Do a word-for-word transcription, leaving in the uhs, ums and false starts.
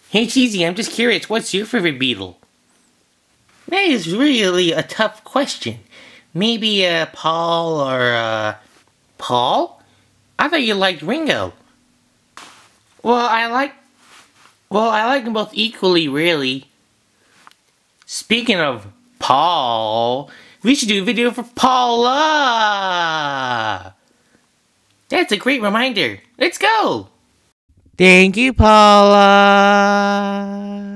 Hey Cheesy, I'm just curious, what's your favorite Beatle? That is really a tough question. Maybe, uh, Paul or, uh, Paul? I thought you liked Ringo. Well, I like, well, I like them both equally, really. Speaking of Paul, we should do a video for Paula! That's a great reminder. Let's go! Thank you, Paula!